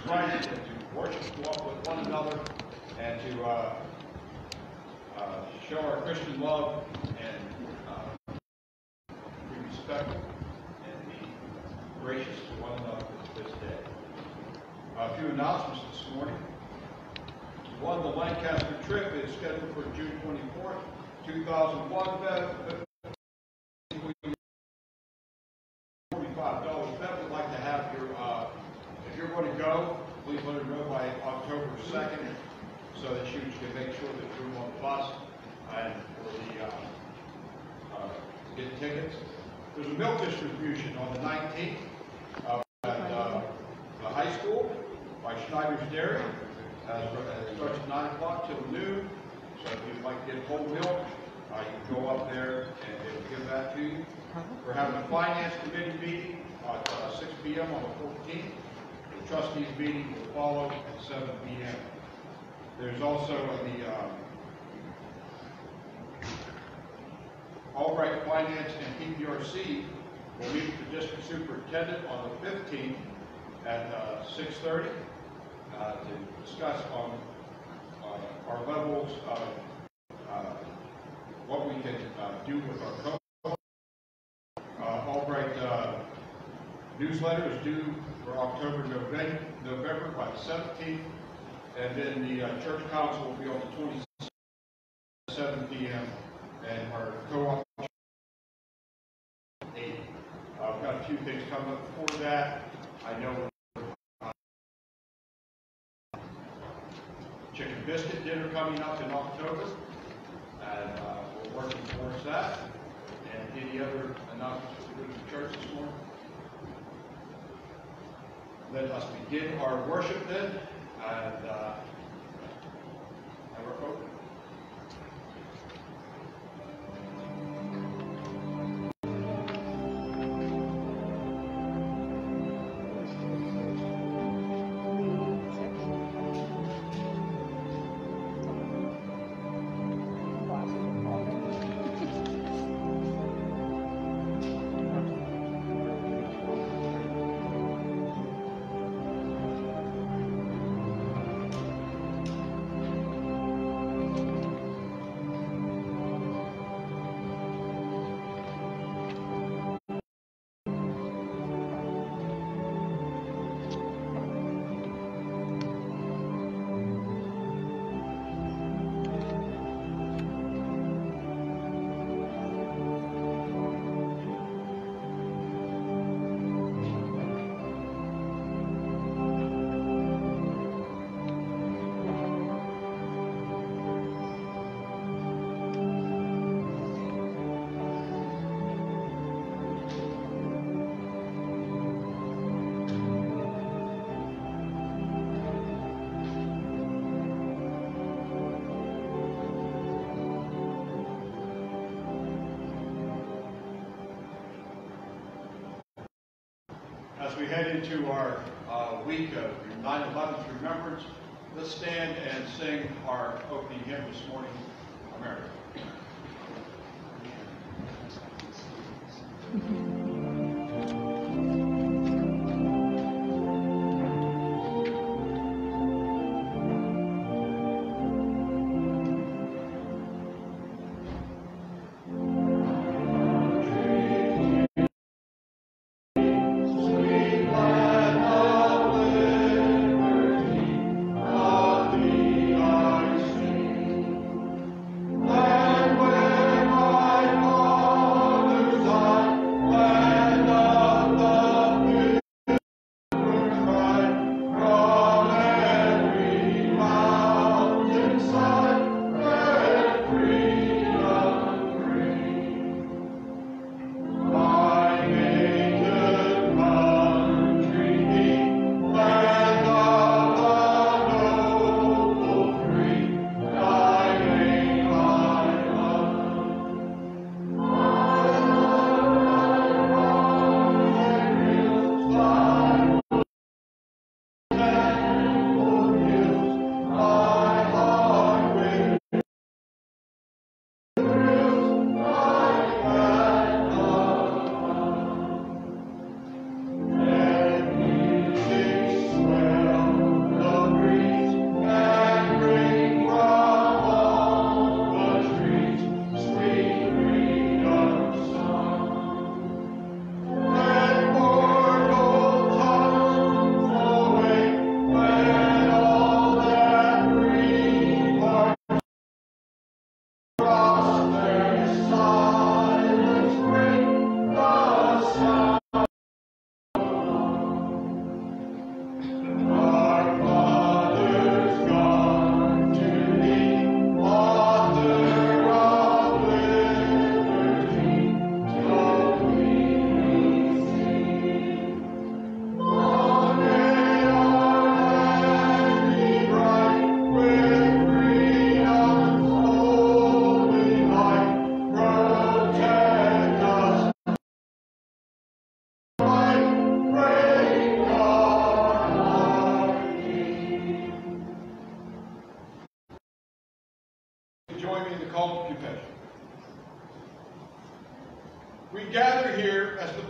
Christ, and to worship, walk with one another, and to show our Christian love and be respectful and be gracious to one another this day. A few announcements this morning. One, the Lancaster trip is scheduled for June 24th, 2001. $45. Bev would like to have your, if you're going to go, please let her know by October 2nd so that she can make sure that you're on the bus and for the get tickets. There's a milk distribution on the 19th at the high school by Schneider's Dairy. It starts at 9 o'clock till noon. So if you'd like to get whole milk, you can go up there and they will give that to you. We're having a finance committee meeting at 6 p.m. on the 14th. The trustees meeting will follow at 7 p.m. There's also the Albright Finance and PPRC will meet with the district superintendent on the 15th at 6:30 to discuss on our levels of what we can do with our code. Albright newsletter is due for October, November by the 17th, and then the church council will be on the 27th, 7 p.m. and our co-op 8. I've got a few things coming up before that. I know chicken biscuit dinner coming up in October, and we're working towards that. And any other announcements for the church this morning? Let us begin our worship then, and have our vote. As we head into our week of 9/11 remembrance, let's stand and sing our opening hymn this morning, America. Land where my fathers died.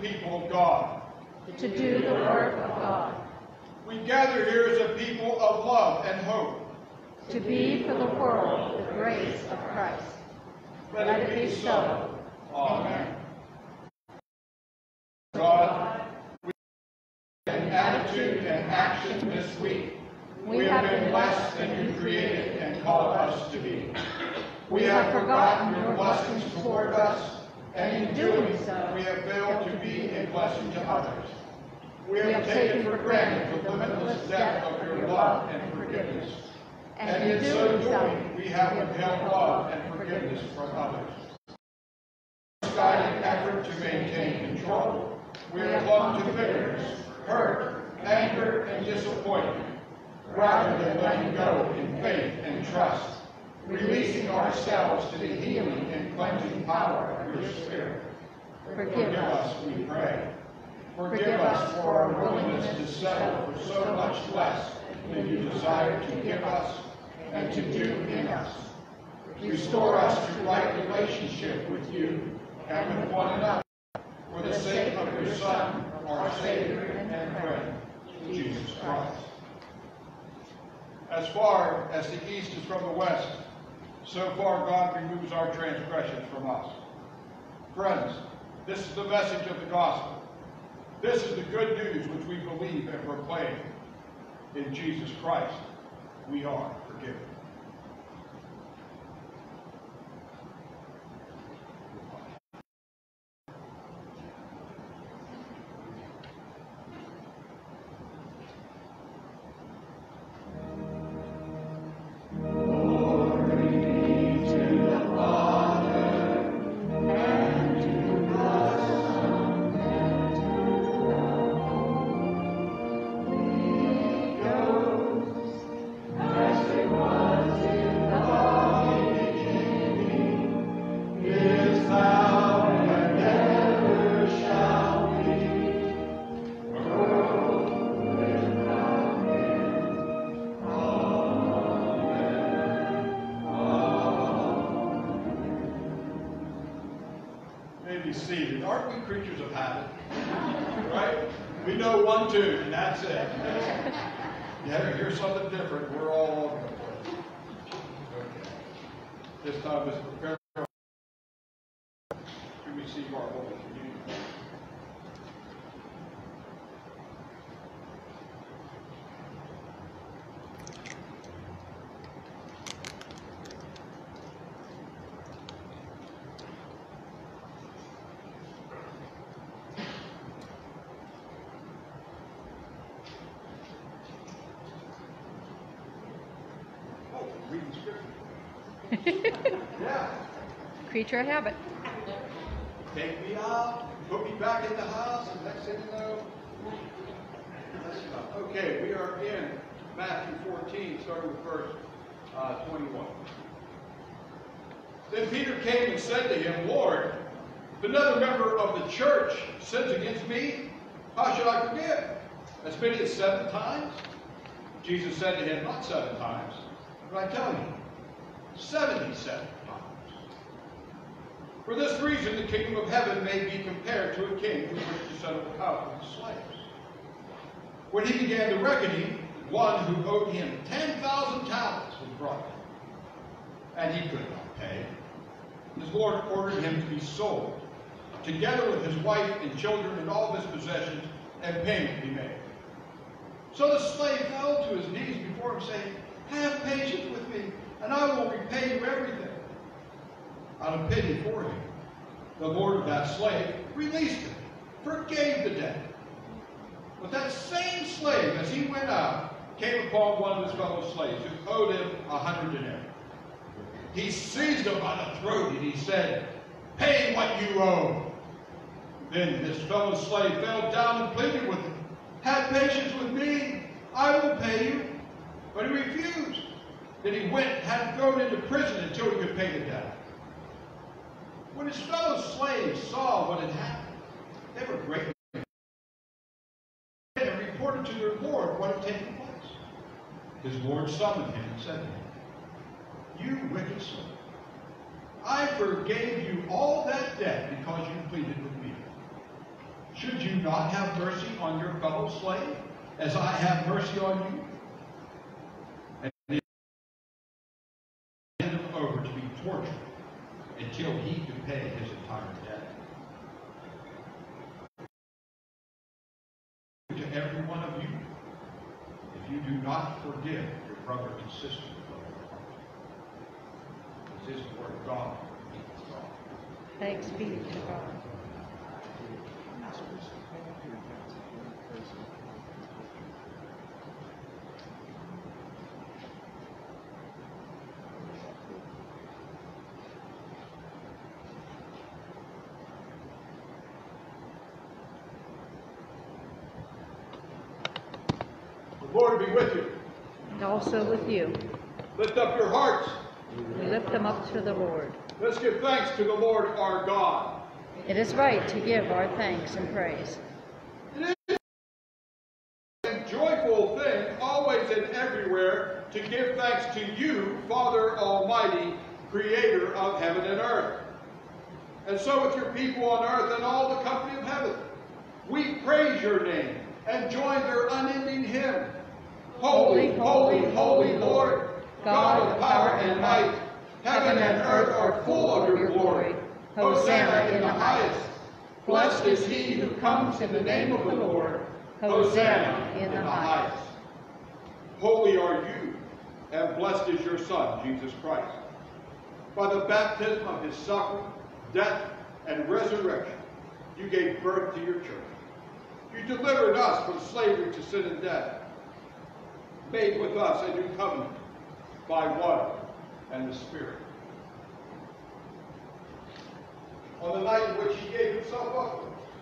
people of God. To do the work of God. We gather here as a people of love and hope. To be for the world the grace of Christ. Let it be so. Amen. God, in attitude and action this week, we have been less than you created and called us to be. We have forgotten your blessings toward us, and in doing so, we have failed to be a blessing to others. We have taken for granted the limitless depth of your love and forgiveness. And in so doing, we have withheld love and forgiveness from others. Guided effort to maintain control, we have clung to bitterness, hurt, anger, and disappointment, rather than letting go in faith and trust, releasing ourselves to the healing and cleansing power of your Spirit. Forgive us, we pray. Forgive us for our willingness to settle for so much less than you desire to give us and to do in us. Restore us to right relationship with you and with one another, for the sake of your Son, our Savior and friend, Jesus Christ. As far as the east is from the west, so far God removes our transgressions from us. Friends, this is the message of the gospel. This is the good news which we believe and proclaim. In Jesus Christ, we are forgiven. Seated. Aren't we creatures of habit? Right? We know one tune, and that's it. You ever hear something different, we're all over the place. Okay. This time is prepared to receive our Holy Communion. Reading scripture. Yeah. Creature of habit. Take me out, put me back in the house, and next thing you know, that's enough. Okay, we are in Matthew 14, starting with verse 21. Then Peter came and said to him, Lord, if another member of the church sins against me, how should I forgive? As many as 7 times? Jesus said to him, not 7 times. But I tell you, 77 times. For this reason, the kingdom of heaven may be compared to a king who wished to settle the house with his slaves. When he began the reckoning, one who owed him 10,000 talents was brought him, and he could not pay. His Lord ordered him to be sold, together with his wife and children and all of his possessions, and payment be made. So the slave fell to his knees before him, saying, have patience with me, and I will repay you everything. Out of pity for him, the Lord of that slave released him, forgave the debt. But that same slave, as he went out, came upon one of his fellow slaves who owed him 100 denarii. He seized him by the throat, and he said, pay what you owe. Then his fellow slave fell down and pleaded with him, have patience with me, I will pay you. But he refused. Then he went and had him thrown into prison until he could pay the debt. When his fellow slaves saw what had happened, they were greatly and reported to their Lord what had taken place. His Lord summoned him and said to him, you wicked servant, I forgave you all that debt because you pleaded with me. Should you not have mercy on your fellow slave, as I have mercy on you? And they handed him over to be tortured until he could pay his entire debt. To every one of you, if you do not forgive your brother and sister, this is the word of God. Thanks be to God. The Lord be with you. And also with you. Lift up your hearts. We lift them up to the Lord. Let's give thanks to the Lord our God. It is right to give our thanks and praise. It is a joyful thing, always and everywhere, to give thanks to you, Father Almighty, Creator of heaven and earth. And so with your people on earth and all the company of heaven, we praise your name and join their unending hymn. Holy, holy, holy Lord, God of power and might, heaven and earth are full of your glory. Hosanna in the highest. Blessed is he who comes in the name of the Lord. Hosanna in the highest. Holy are you, and blessed is your Son, Jesus Christ. By the baptism of his suffering, death, and resurrection, you gave birth to your church. You delivered us from slavery to sin and death, made with us a new covenant by water and the Spirit. On the night in which he gave himself up,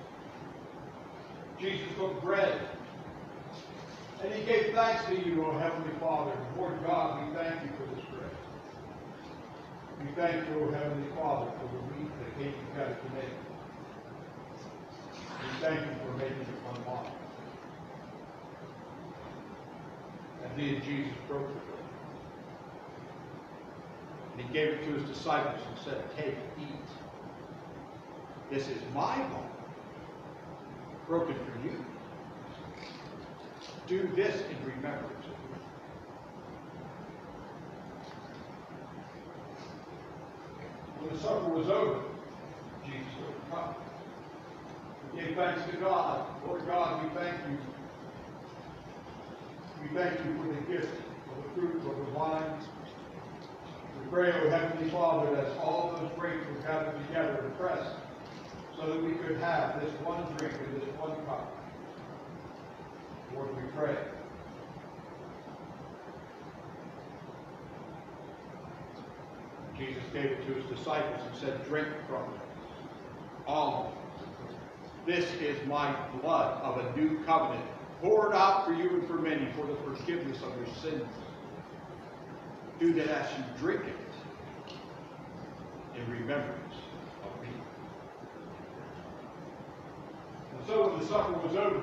Jesus took bread, and he gave thanks to you, O Heavenly Father. Lord God, we thank you for this bread. We thank you, O Heavenly Father, for the wheat that came together today. We thank you for making it one body. And then Jesus broke the bread. And he gave it to his disciples and said, take, eat. This is my body, broken for you. Do this in remembrance of me. When the supper was over, Jesus took the cup. He gave thanks to God. Lord God, we thank you. We thank you for the gift of the fruit of the wine. We pray, O Heavenly Father, that all those grapes were gathered together and pressed, so that we could have this one drink and this one cup. Lord, we pray. Jesus gave it to his disciples and said, drink from it, all of it. This is my blood of a new covenant, poured out for you and for many for the forgiveness of your sins. Do that as you drink it in remembrance of me. And so when the supper was over,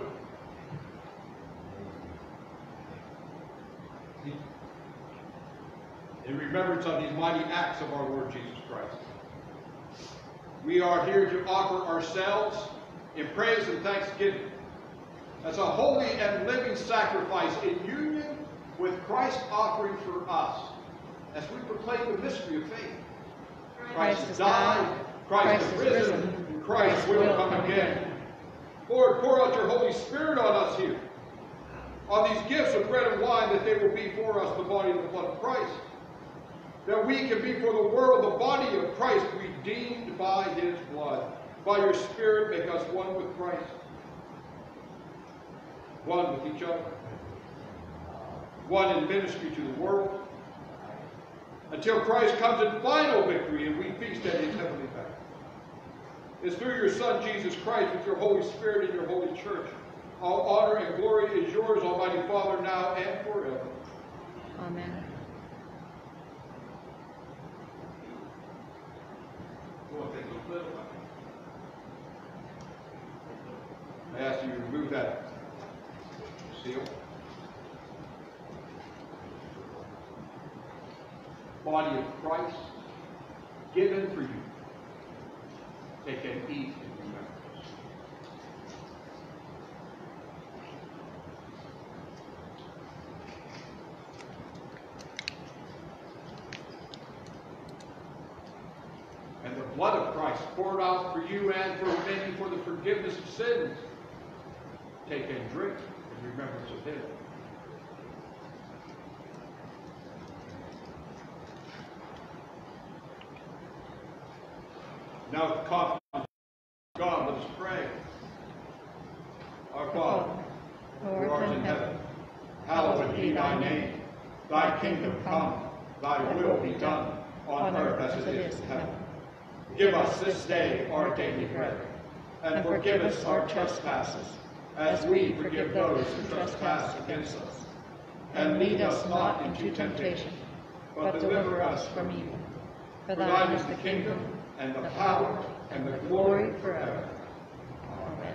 in remembrance of these mighty acts of our Lord Jesus Christ, we are here to offer ourselves in praise and thanksgiving as a holy and living sacrifice in union with Christ's offering for us, as we proclaim the mystery of faith. Christ has died, Christ has risen, and Christ will come again. Lord, pour out your Holy Spirit on us here, on these gifts of bread and wine, that they will be for us the body and the blood of Christ, that we can be for the world the body of Christ, redeemed by his blood. By your Spirit, make us one with Christ, one with each other, one in ministry to the world, until Christ comes in final victory and we feast at his heavenly banquet. It's through your Son, Jesus Christ, with your Holy Spirit and your holy church. All honor and glory is yours, Almighty Father, now and forever. Amen. I ask you to remove that seal. Body of Christ, given for you. Take and eat in remembrance. blood of Christ poured out for you and for many for the forgiveness of sins. Take and drink in remembrance of him. Now the coffee is gone, let us pray. Our Father, who art in heaven, hallowed be thy name. Thy kingdom come, thy will be done, on earth as it is in heaven. Give us this day our daily bread, and forgive us our trespasses, as we forgive those who trespass against us. And lead us not into temptation, but deliver us from evil. For thine is the kingdom, and the power, and the glory forever. Amen.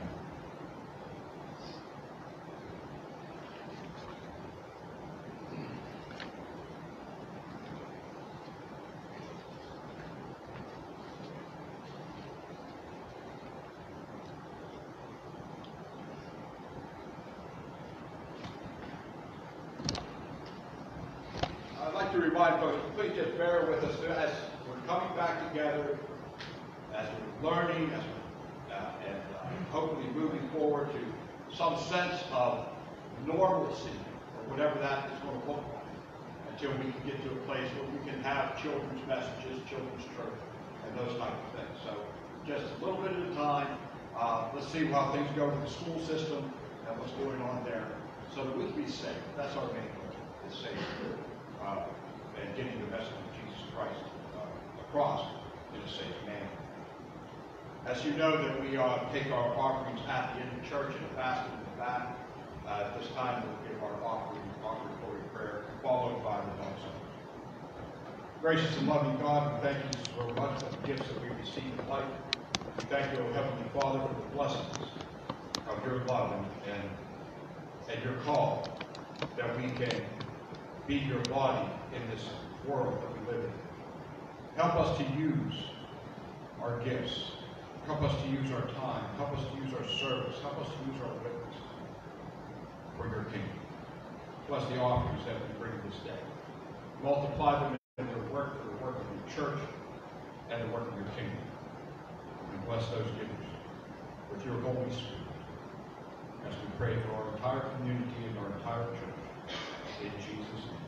I'd like to remind folks, please just bear with us as we're coming back together, as we're learning, as we're, hopefully moving forward to some sense of normalcy, or whatever that is going to look like, until we can get to a place where we can have children's messages, children's church, and those type of things. So just a little bit at a time. Let's see how things go with the school system and what's going on there, so that we can be safe. That's our main goal, is safe, and getting the message of Jesus Christ across in a safe manner. As you know, that we take our offerings at the end of church in a basket in the back. At this time, we'll give our offertory prayer, followed by the long supper. Gracious and loving God, we thank you so much for the gifts that we receive in life. We thank you, O Heavenly Father, for the blessings of your love and your call, that we can be your body in this world that we live in. Help us to use our gifts. Help us to use our time. Help us to use our service. Help us to use our witness for your kingdom. Bless the offerings that we bring this day. Multiply them in their work for the work of your church and the work of your kingdom. And bless those givers with your Holy Spirit as we pray for our entire community and our entire church. In Jesus' name.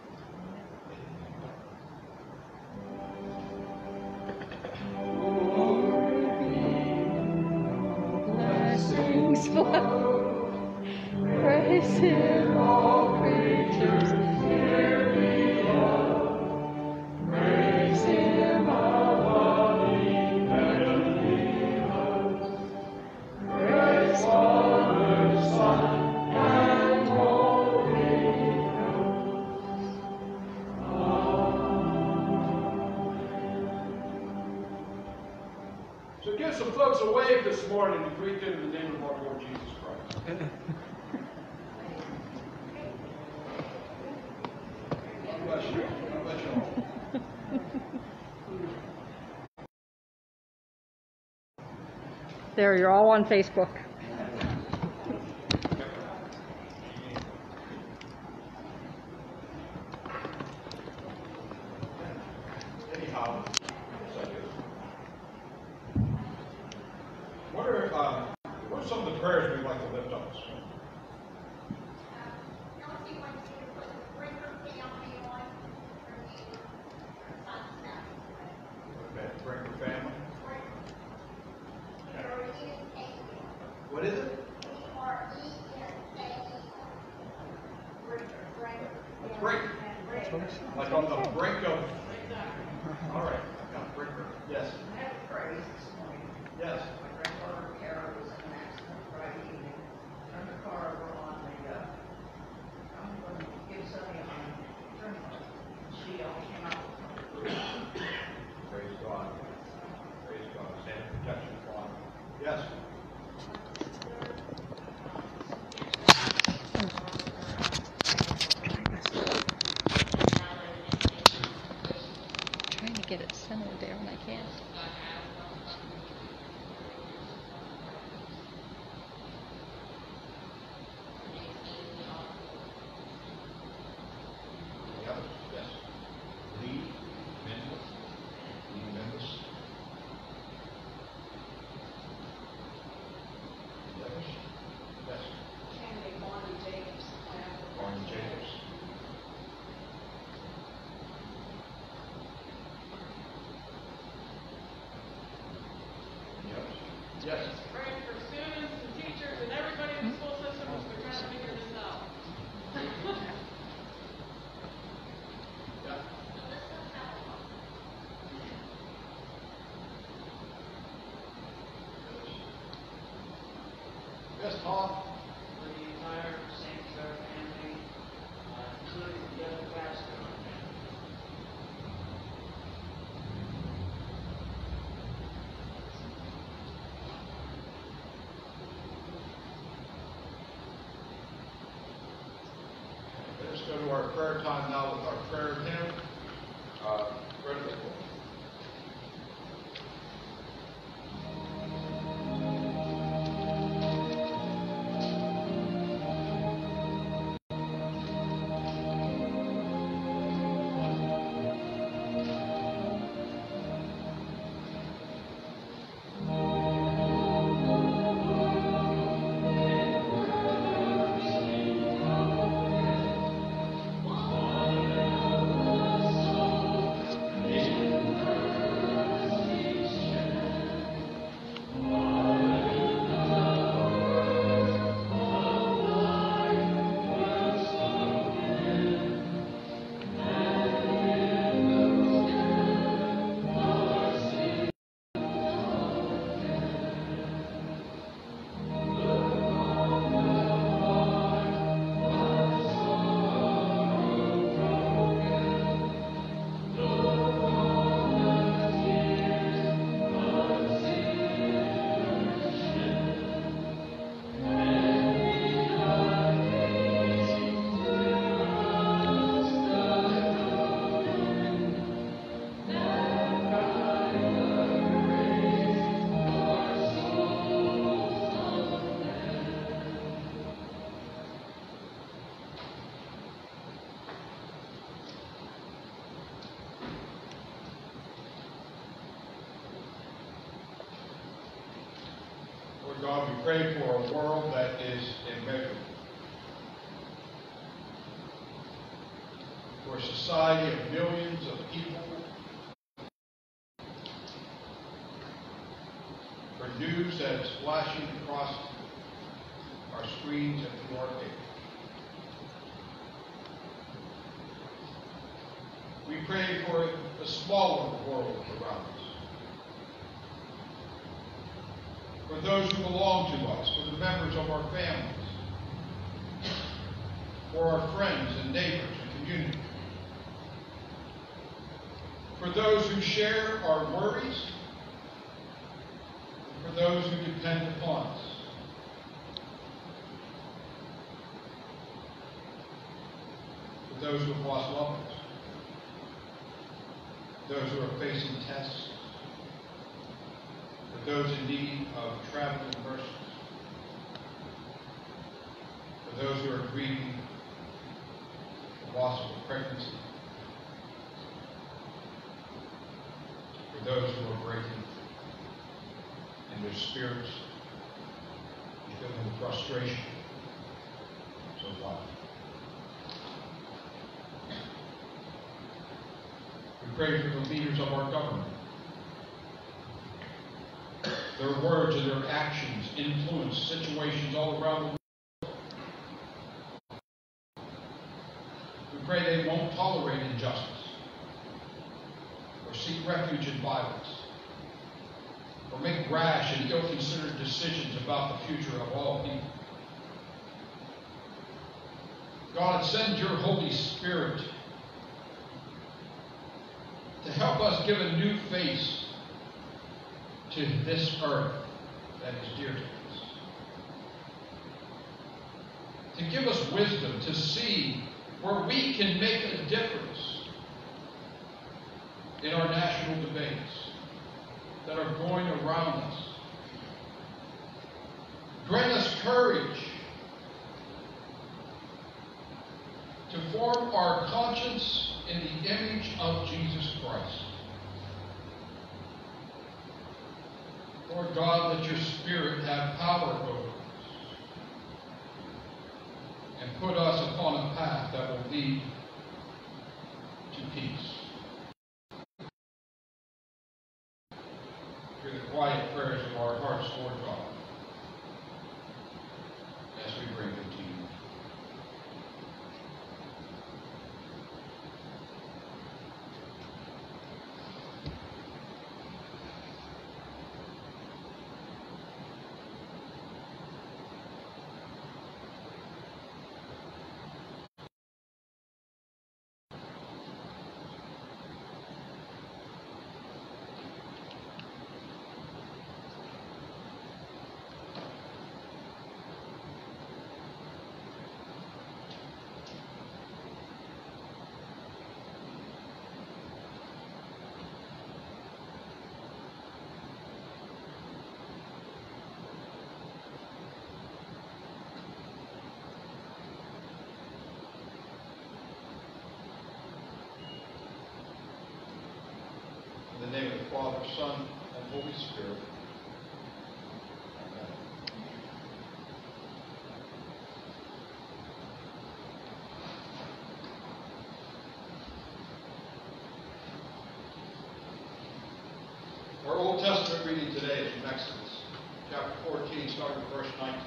Praise him, all creatures, hear me up. Praise him, all body, heavenly hosts. Praise Father, Son, and Holy Ghost. Amen. So give some folks a wave this morning and greet them in the name of our Lord Jesus Christ. God bless you. God bless you all. There, you're all on Facebook. Anyhow, what are some of the prayers we'd like to lift up this morning? Okay, pray for family. What is it? A brink. Like on the brink of. All right. I've got brink. Yes. I have a praise this morning. Yes. My granddaughter Kara was in an accident Friday evening. Turned the car over on the, I'm going to give Sonny on the turnpike. She came out. Praise God. Praise God. Stand in protection of God. Yes. Trying to get it centered there when I can't. Yes. Lead members. go to our prayer time now with our prayer hymn. Ready to go. Lord God, we pray for a world that is immeasurable, for a society of millions of people, for news that is flashing across our screens and through our pages. We pray for a smaller world around us, for those who belong to us, for the members of our families, for our friends and neighbors and community, for those who share our worries, and for those who depend upon us. For those who have lost loved ones, those who are facing tests, for those in need of traveling mercies, for those who are grieving the loss of a pregnancy, for those who are breaking in their spirits, feeling the frustration of life. We pray for the leaders of our government. Their words and their actions influence situations all around the world. We pray they won't tolerate injustice, or seek refuge in violence, or make rash and ill-considered decisions about the future of all people. God, send your Holy Spirit to help us give a new face to this earth that is dear to us. To give us wisdom to see where we can make a difference in our national debates that are going around us. Grant us courage to form our conscience in the image of Jesus Christ. Lord God, let your Spirit have power over us and put us upon a path that will lead to peace. Hear the quiet prayers of our hearts, Lord God, as we bring them to you. Father, Son, and Holy Spirit. Amen. Our Old Testament reading today is from Exodus, chapter 14, starting with verse 19.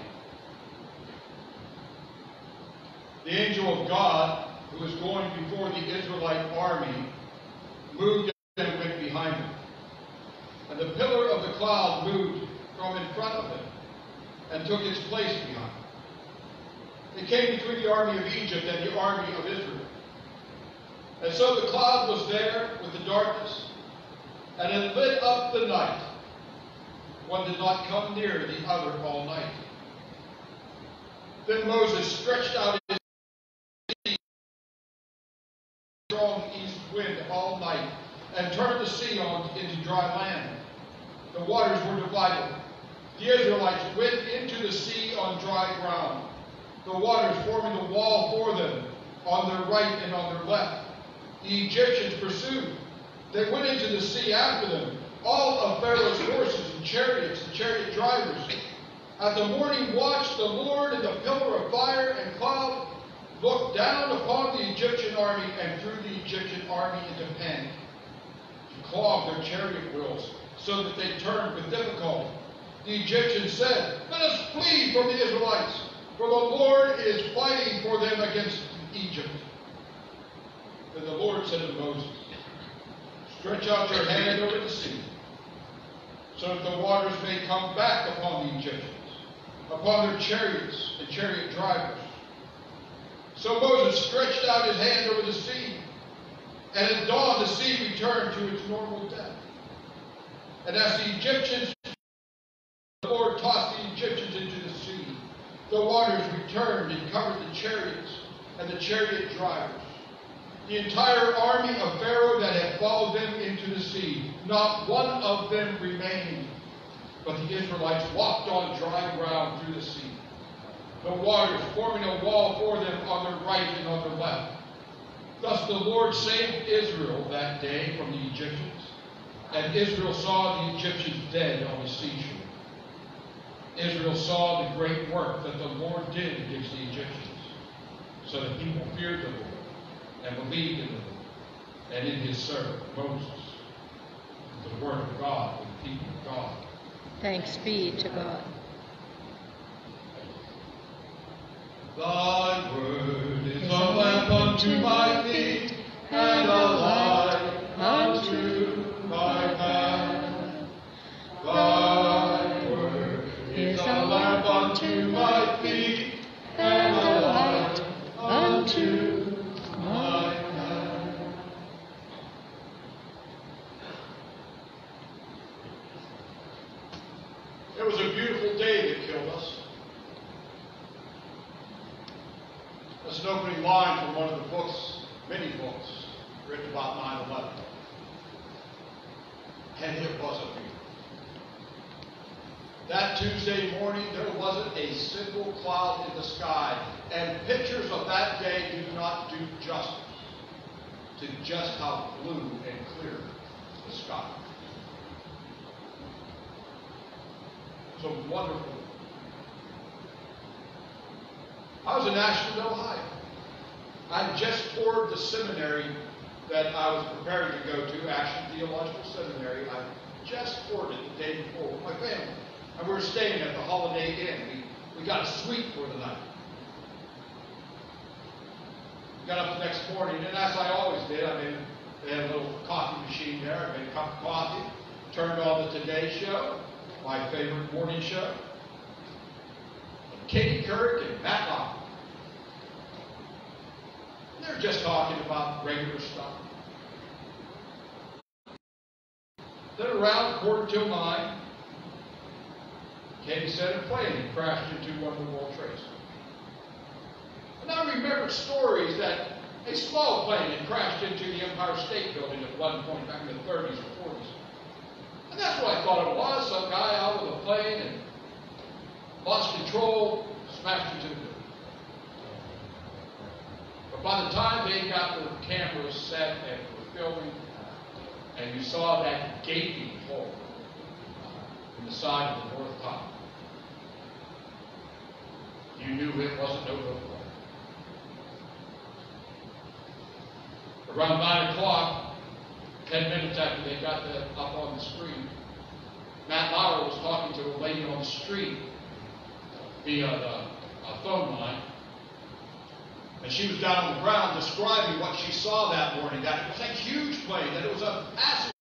The angel of God, who was going before the Israelite army, moved and went behind them. And the pillar of the cloud moved from in front of them and took its place behind. It came between the army of Egypt and the army of Israel. And so the cloud was there with the darkness, and it lit up the night. One did not come near the other all night. Then Moses stretched out his strong east wind all night and turned the sea into dry land. The waters were divided. The Israelites went into the sea on dry ground, the waters forming a wall for them on their right and on their left. The Egyptians pursued. They went into the sea after them, all of Pharaoh's horses and chariots and chariot drivers. At the morning watch, the Lord in the pillar of fire and cloud looked down upon the Egyptian army and threw the Egyptian army into panic. He clogged their chariot wheels so that they turned with difficulty. The Egyptians said, "Let us flee from the Israelites, for the Lord is fighting for them against Egypt." Then the Lord said to Moses, "Stretch out your hand over the sea, so that the waters may come back upon the Egyptians, upon their chariots and chariot drivers." So Moses stretched out his hand over the sea, and at dawn the sea returned to its normal depth. And as the Egyptians, the Lord tossed the Egyptians into the sea, the waters returned and covered the chariots and the chariot drivers. The entire army of Pharaoh that had followed them into the sea, not one of them remained. But the Israelites walked on dry ground through the sea, the waters forming a wall for them on their right and on their left. Thus the Lord saved Israel that day from the Egyptians, and Israel saw the Egyptians dead on the seashore. Israel saw the great work that the Lord did against the Egyptians. So the people feared the Lord and believed in the Lord and in his servant Moses. The word of God for the people of God. Thanks be to God. Thy word is a lamp unto my feet and a light unto my path. Thy word is a lamp unto my feet and a light unto my path. It was a beautiful day that killed us. That's an opening line from one of the books, many books, written about 9/11. And it was a beautiful. That Tuesday morning, there wasn't a single cloud in the sky. And pictures of that day do not do justice to just how blue and clear the sky. It was a wonderful day. I was in Asheville, Ohio. I just toured the seminary that I was preparing to go to, Ashland Theological Seminary. I just toured it the day before with my family. And we were staying at the Holiday Inn. We got a suite for the night. We got up the next morning, and as I always did, they had a little coffee machine there. I made a cup of coffee, turned on the Today Show, my favorite morning show. Katie Couric and Matt Locke. They're just talking about regular stuff. Then around 9:15, Katie said a plane crashed into one of the World Trade Centers. And I remembered stories that a small plane had crashed into the Empire State Building at one point back in the 30s or 40s. And that's what I thought it was. Some guy out with a plane and lost control, smashed into the building. But by the time they got the cameras set and were filming, and you saw that gaping hole in the side of the north top, you knew it wasn't overflow. Around 9 o'clock, 10 minutes after they got that up on the screen, Matt Lauer was talking to a lady on the street via the phone line, and she was down on the ground describing what she saw that morning, that it was a huge plane, that it was a passenger.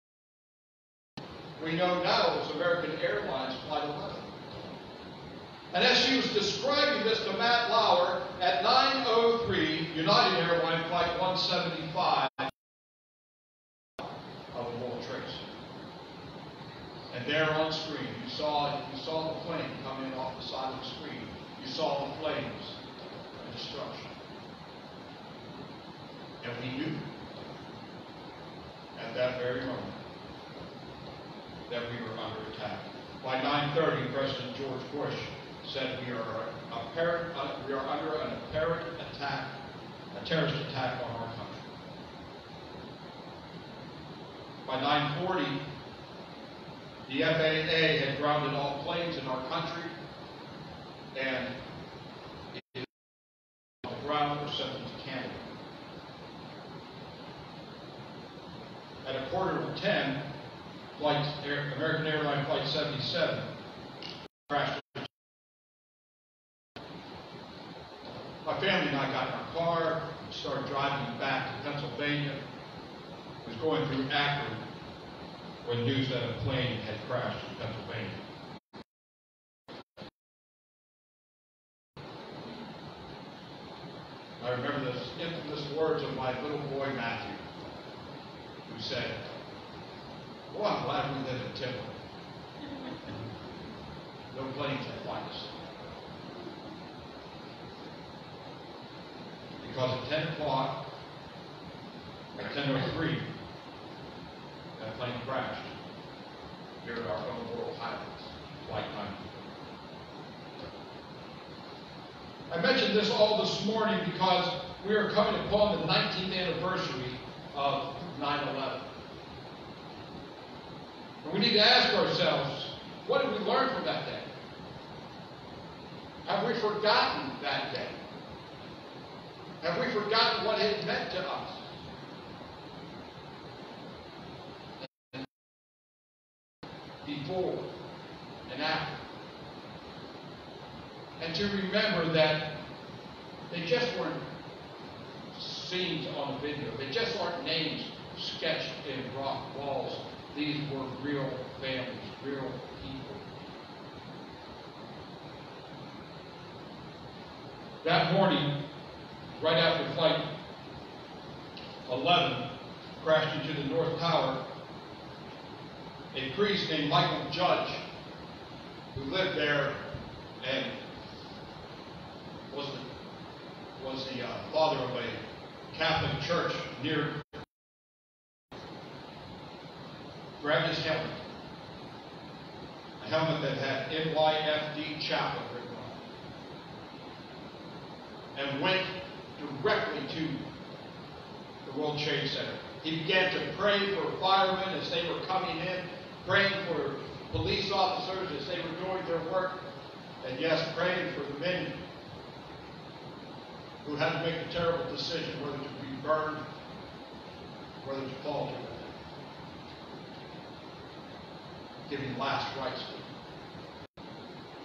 We know now it was American Airlines Flight 11. And as she was describing this to Matt Lauer, at 9:03, United Airlines Flight 175 of the World Trade Center. And there on screen, you saw the plane come in off the side of the screen. You saw the flames and destruction. And we knew at that very moment that we were under attack. By 9:30, President George Bush said we are under an apparent attack, a terrorist attack on our country. By 9:40, the FAA had grounded all planes in our country, and on the ground were sent to Canada. At 9:45, American Airlines Flight 77 crashed. My family and I got in our car and started driving back to Pennsylvania. I was going through Akron when news that a plane had crashed in Pennsylvania. I remember the infamous words of my little boy Matthew, who said, "Oh, I'm glad we live in Timber. No planes will fly us." Because at 10 o'clock, at 10:03, that plane crashed here at our own World Highlands, Flight 90. I mentioned this all this morning because we are coming upon the 19th anniversary of 9/11. And we need to ask ourselves, what did we learn from that day? Have we forgotten that day? Have we forgotten what it meant to us? Before and after. And to remember that they just weren't scenes on a video. They just aren't names sketched in rock walls. These were real families, real people. That morning, right after Flight 11 crashed into the North Tower, a priest named Michael Judge, who lived there and was the father of a Catholic church near, grabbed his helmet, a helmet that had NYFD Chapel written on it, and went directly to the World Trade Center. He began to pray for firemen as they were coming in, praying for police officers as they were doing their work, and yes, praying for the men who had to make a terrible decision whether to be burned, whether to fall to it, giving last rites to them.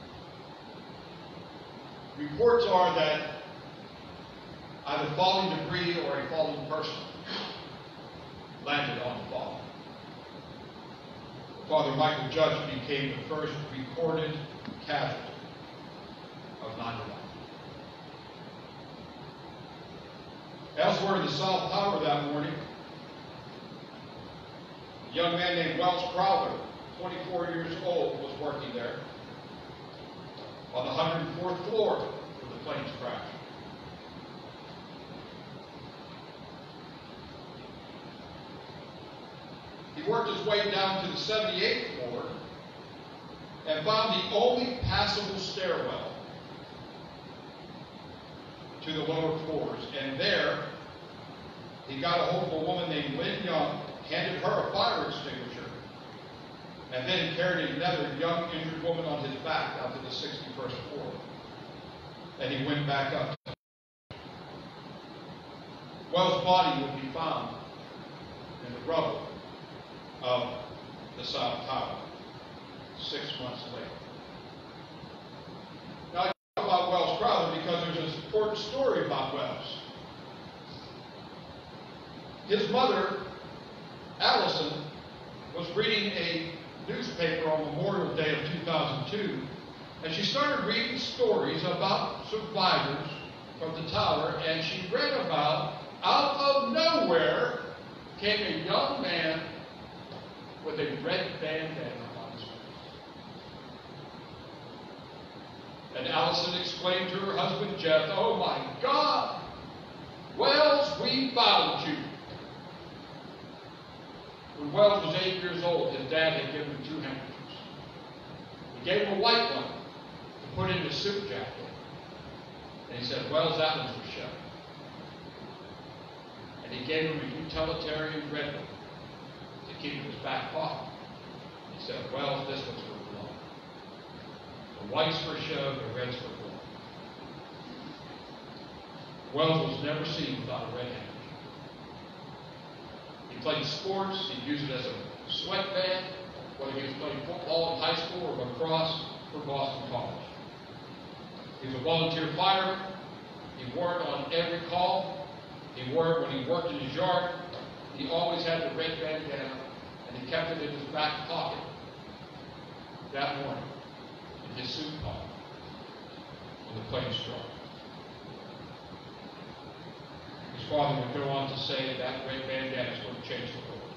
Reports are that either falling debris or a falling person landed on the fall. Father Michael Judge became the first recorded casualty of 9/11. Elsewhere in the South Tower that morning, a young man named Welch Crowther, 24 years old, was working there on the 104th floor where the planes crashed. He worked his way down to the 78th floor and found the only passable stairwell to the lower floors. And there, he got a hold of a woman named Lynn Young. handed her a fire extinguisher, and then carried another young injured woman on his back down to the 61st floor. And he went back up. Wells' body would be found in the rubble of the South Tower 6 months later. Now, I talk about Wells Crowther because there's an important story about Wells. His mother, Allison, was reading a newspaper on Memorial Day of 2002, and she started reading stories about survivors from the tower, and she read about, out of nowhere, came a young man with a red bandana on his face. And Allison exclaimed to her husband, Jeff, "Oh my God! Wells, we found you!" When Wells was 8 years old, his dad had given him 2 handkerchiefs. He gave him a white one to put in his suit jacket. And he said, "Wells, that one's for show." And he gave him a utilitarian red one to keep in his back pocket. He said, "Wells, this one's for blood. The white's for show, the red's for blood." Wells was never seen without a red handkerchief. He played sports. He'd use it as a sweatband, whether he was playing football in high school or lacrosse for Boston College. He was a volunteer fireman. He wore it on every call. He wore it when he worked in his yard. He always had the red bandana, and he kept it in his back pocket that morning in his suit pocket when the plane struck. His father would go on to say that red bandana is going to change the world.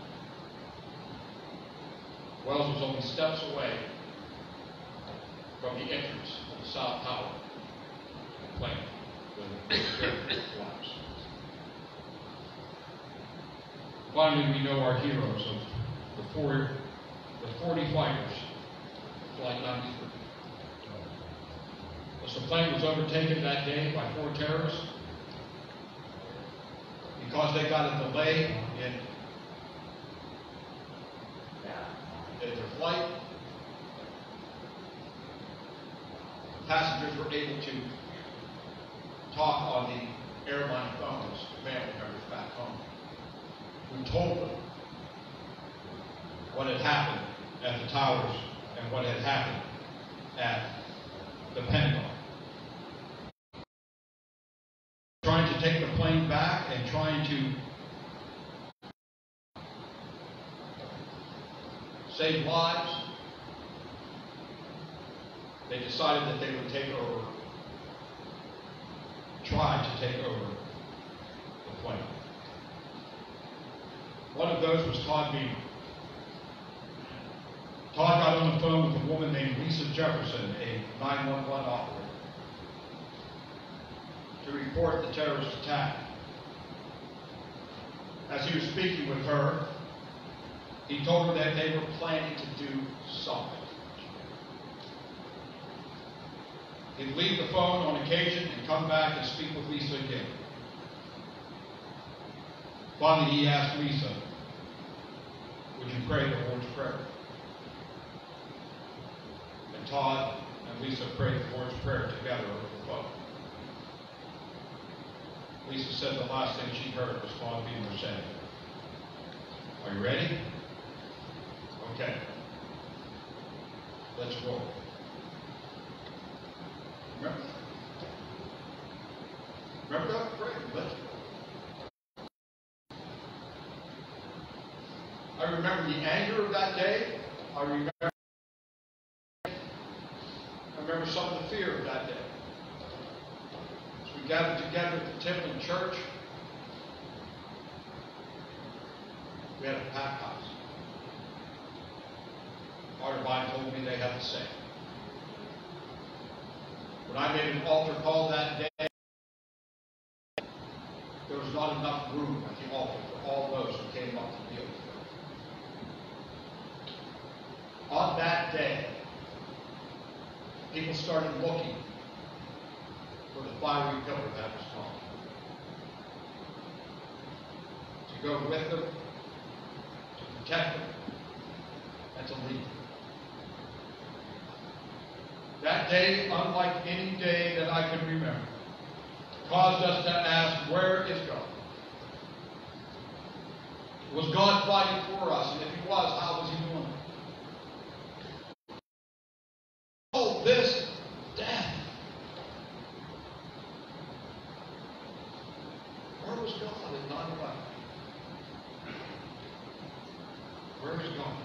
Wells was only steps away from the entrance of the South Tower of the plane when the building collapsed. Finally, we know our heroes of the 40 fighters of Flight 93. The plane was overtaken that day by 4 terrorists. Because they got a delay in their flight, passengers were able to talk on the airline phones to family members back home, who told them what had happened at the towers and what had happened at the Pentagon. Trying to take the plane back and trying to save lives, they decided that they would try to take over the plane. One of those was Todd Beamer. Todd got on the phone with a woman named Lisa Jefferson, a 911 operator, to report the terrorist attack. As he was speaking with her, he told her that they were planning to do something. He'd leave the phone on occasion and come back and speak with Lisa again. Finally, he asked Lisa, "Would you pray the Lord's Prayer?" And Todd and Lisa prayed the Lord's Prayer together over the phone. Lisa said the last thing she heard was Todd Beamer saying, "Are you ready? Okay. Let's roll." Remember that? Pray. Let's roll. I remember the anger of that day. I remember some of the fear of that day. We gathered together at the Timlin Church. We had a packed house. Artervine told me they had the same. When I made an altar call that day, there was not enough room at the altar for all those who came up to deal with it. On that day, people started looking for the fiery pillar that was Todd. To go with them protect them, and to lead them. That day, unlike any day that I can remember, caused us to ask, where is God? Was God fighting for us? And if He was, how was He doing it? All this death. Where was God at 9/11? Where is God?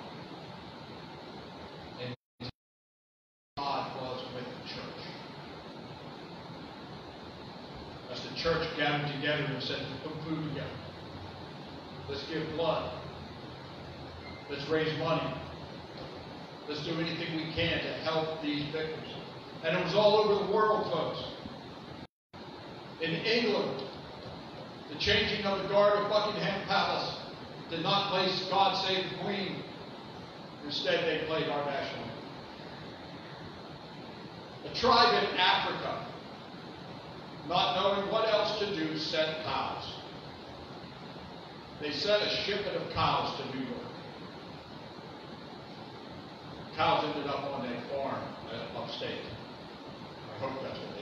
And God was with the church. As the church gathered together and said, put food together. Let's give blood. Let's raise money. Let's do anything we can to help these victims. And it was all over the world, folks. In England, the changing of the guard of Buckingham Palace did not play God Save the Queen. Instead, they played our national anthem. A tribe in Africa, not knowing what else to do, sent cows. They sent a shipment of cows to New York. Cows ended up on a farm upstate. I hope that's what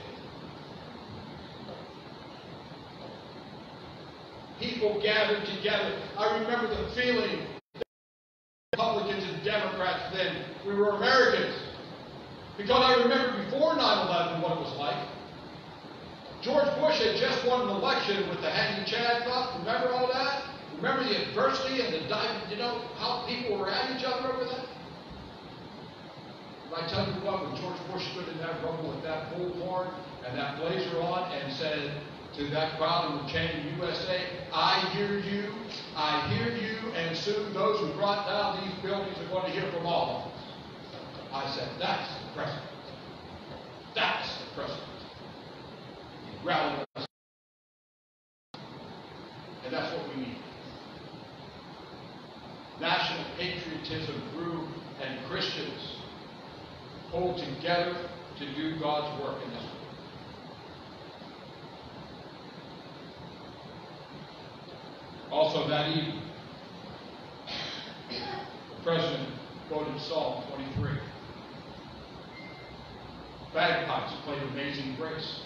they did. People gathered together. I remember the feeling, Republicans and Democrats then, we were Americans. Because I remember before 9/11 what it was like. George Bush had just won an election with the Hanging Chad stuff. Remember all that? Remember the adversity and how people were at each other over that? I tell you what, when George Bush stood in that room with that bullhorn and that blazer on and said to that crowd in the chain USA, I hear you, and soon those who brought down these buildings are going to hear from all of us. I said, that's the president. That's the president. He rallied us. And that's what we need. National patriotism grew, and Christians hold together to do God's work in this world. Also that evening, the president quoted Psalm 23. Bagpipes played Amazing Grace.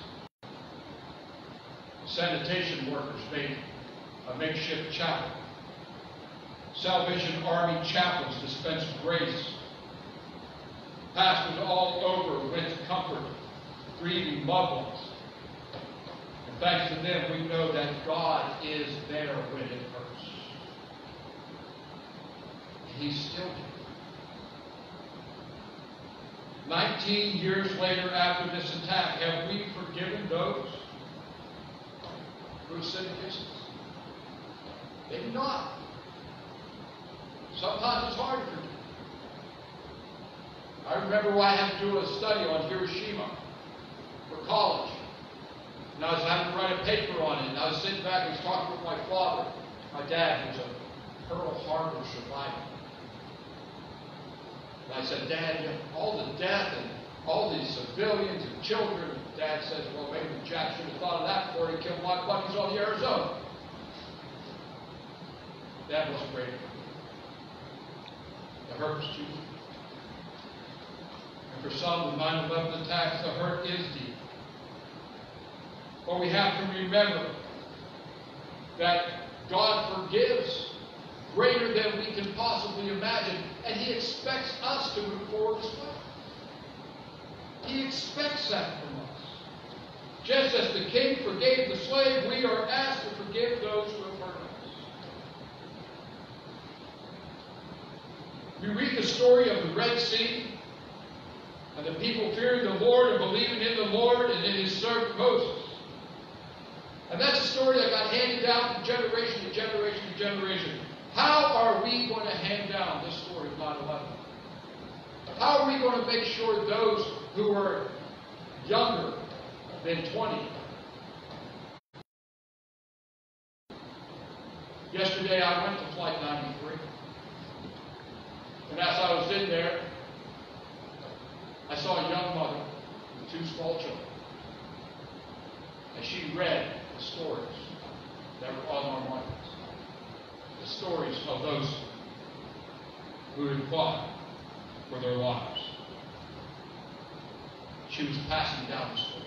Sanitation workers made a makeshift chapel. Salvation Army chaplains dispensed grace. Pastors all over went to comfort grieving loved ones. And thanks to them, we know that God is there when it hurts. And He's still there. 19 years later after this attack, have we forgiven those who sinned against us? Maybe not. Sometimes it's hard to forgive. I remember when I had to do a study on Hiroshima for college. And I was having to write a paper on it. And I was sitting back and was talking with my father. My dad was a Pearl Harbor survivor. And I said, Dad, all the death and all these civilians and children. And Dad says, well, maybe Jack should have thought of that before he killed my buddies on the Arizona. That wasn't great. The hurt was too deep. And for some, the 9/11 attacks, the hurt is deep. But we have to remember that God forgives greater than we can possibly imagine, and He expects us to move forward as well. He expects that from us. Just as the king forgave the slave, we are asked to forgive those who have hurt us. We read the story of the Red Sea, and the people fearing the Lord and believing in the Lord and in His servant Moses. And that's a story that got handed down from generation to generation to generation. How are we going to hand down this story of 9/11? How are we going to make sure those who are younger than 20? Yesterday I went to Flight 93. And as I was in there, I saw a young mother with 2 small children. And she read the stories that were on our monuments. The stories of those who had fought for their lives. She was passing down the story.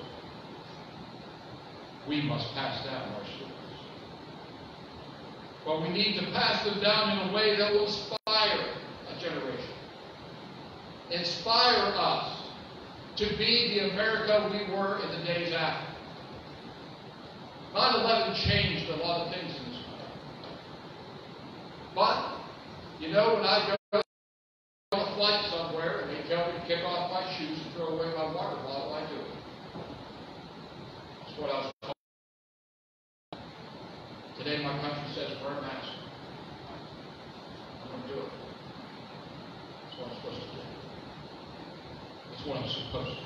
We must pass down our stories. But we need to pass them down in a way that will inspire a generation. Inspire us to be the America we were in the days after. 9/11 changed a lot of things in this country. But, you know, when I go on a flight somewhere and they tell me to kick off my shoes and throw away my water bottle, I do it. That's what I was told. Today my country says wear a mask. I'm going to do it. That's what I'm supposed to do. That's what I'm supposed to do.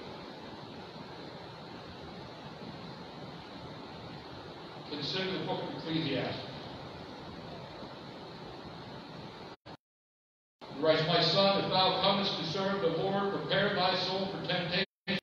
Consider the book of Ecclesiastes. He writes, "My son, if thou comest to serve the Lord, prepare thy soul for temptation,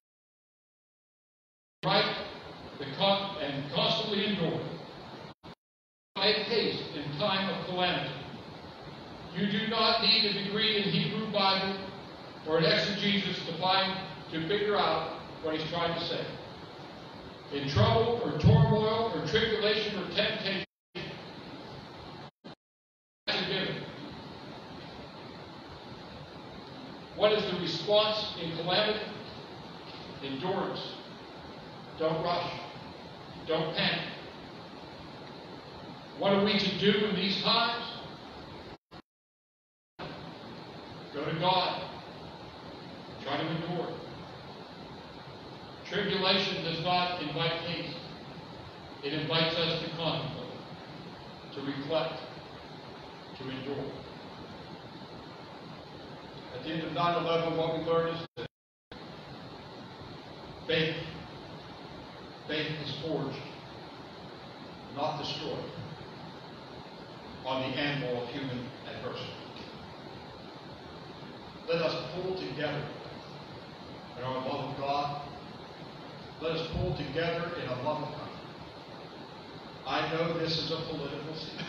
right, and constantly endure. Make haste in time of calamity." You do not need a degree in Hebrew Bible or an exegesis to figure out what he's trying to say. In trouble or turmoil or tribulation or temptation, that's a given. What is the response in calamity? Endurance. Don't rush. Don't panic. What are we to do in these times? Go to God. Try to endure. Tribulation does not invite haste. It invites us to contemplate, to reflect, to endure. At the end of 9/11, what we learned is that faith is forged, not destroyed, on the anvil of human adversity. Let us pull together in our love of God. Let us pull together in a love of country. I know this is a political season.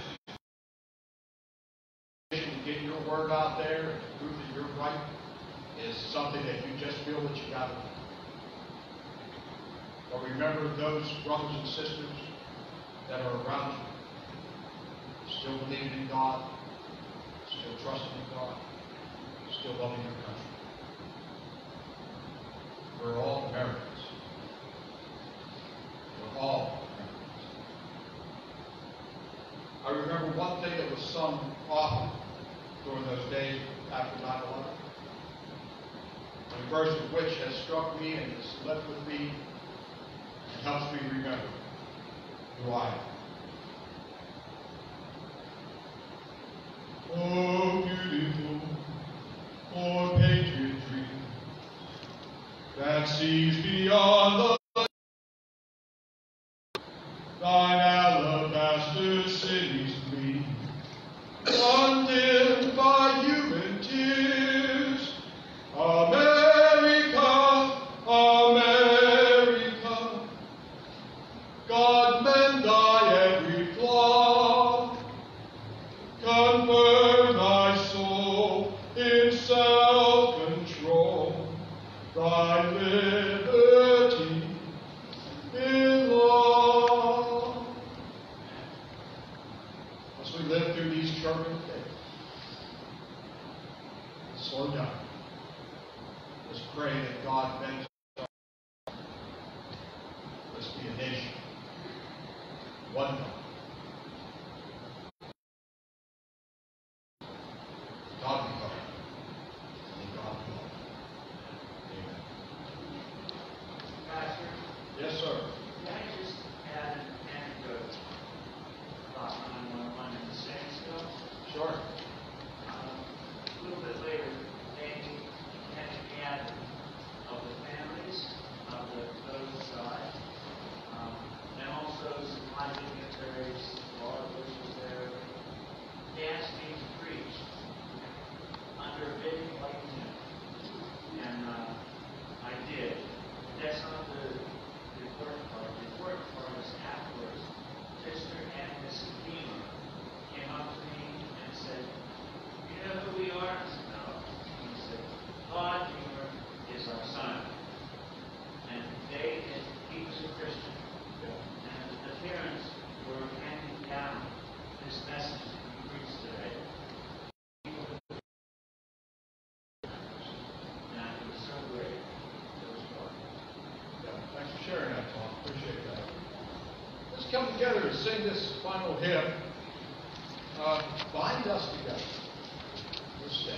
To get your word out there and to prove that you're right is something that you just feel that you got to do. But remember those brothers and sisters that are around you, still believing in God, still trusting in God, still loving your country. We're all Americans. We're all Americans. I remember one thing that was sung often during those days after 9/11, a verse of which has struck me and has lived with me and helps me remember who I am. Oh, beautiful, oh, patriotry that sees beyond the thine alabaster cities gleam, undimmed by human tears. America, America, God mend thy every flaw, confirm thy soul in self-control, thy liberty in law. As we live through these turbulent days, slow down. Let's pray that God bends our hearts. Let's be a nation. One God. God be God. And God be all. Amen. Pastor, Yes, sir. can I just add an anecdote about 9/11 in Zanesville? Sure. A little bit later, Amy had a gathering of the family sing this final hymn, bind us together. Let's sing.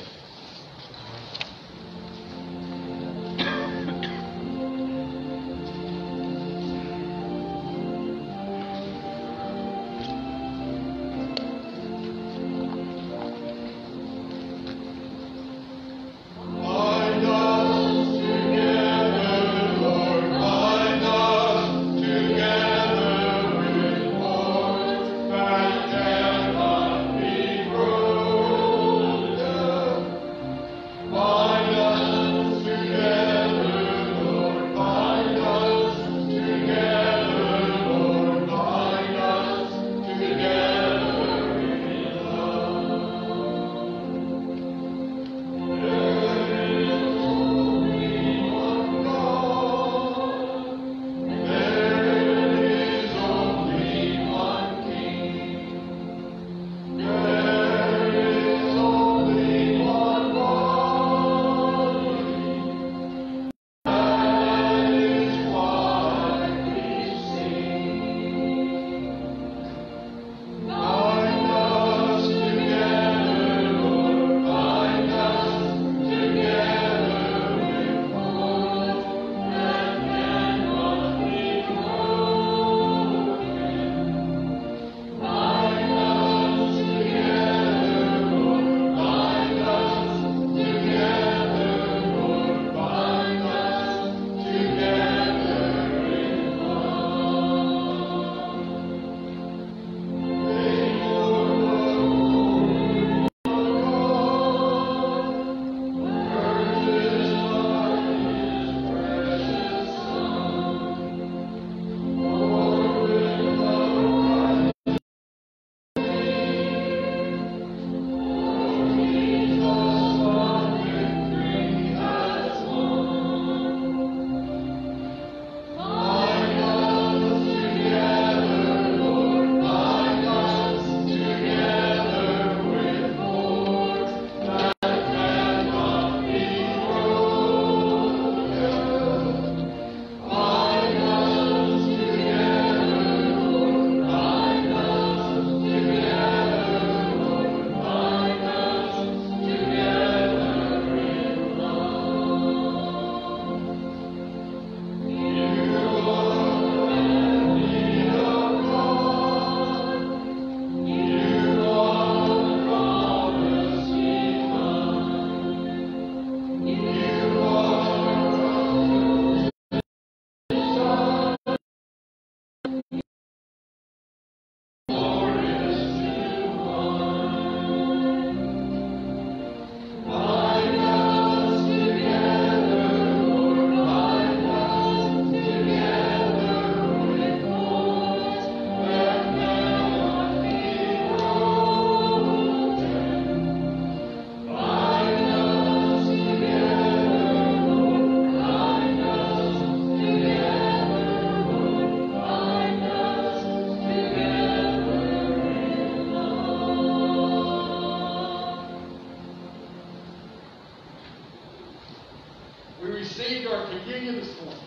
We received our communion this morning.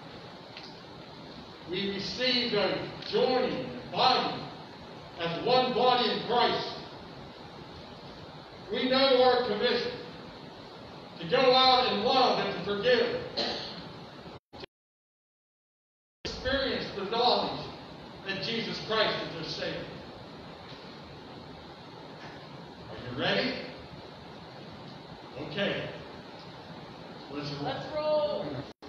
We received a joining and binding as one body in Christ. We know our commission to go out in love and to forgive. To experience the knowledge that Jesus Christ is their Savior. Are you ready? Okay. Let's roll.